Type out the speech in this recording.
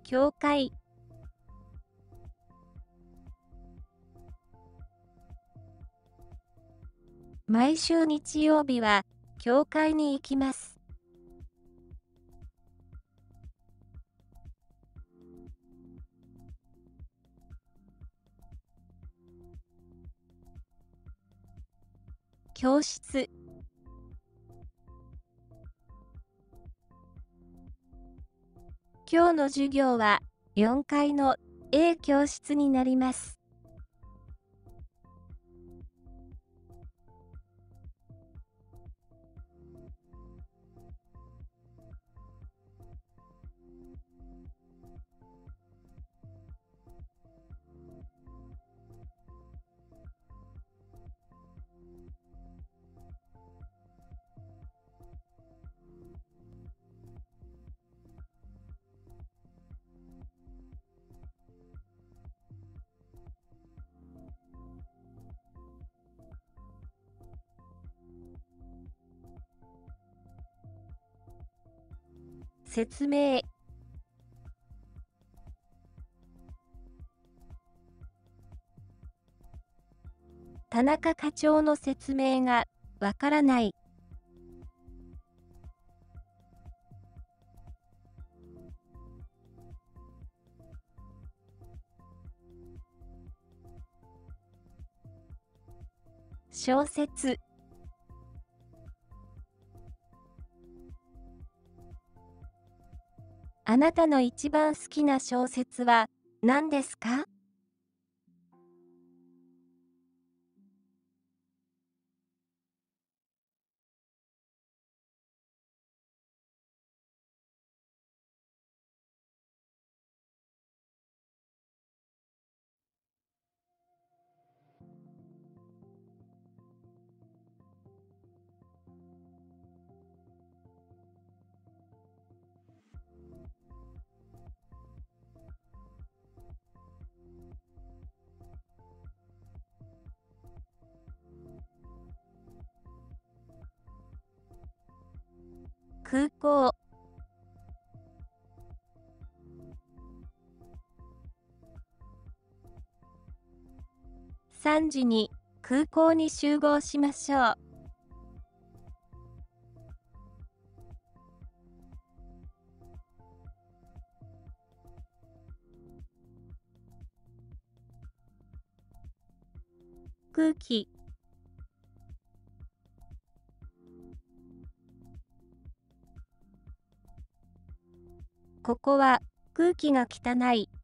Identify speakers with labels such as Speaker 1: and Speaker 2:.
Speaker 1: 教会。毎週日曜日は、教会に行きます。教室。今日の授業は、4階の A 教室になります。説明。田中課長の説明がわからない。小説。あなたの一番好きな小説は何ですか？空港。3時に空港に集合しましょう。空気。ここは空気が汚い。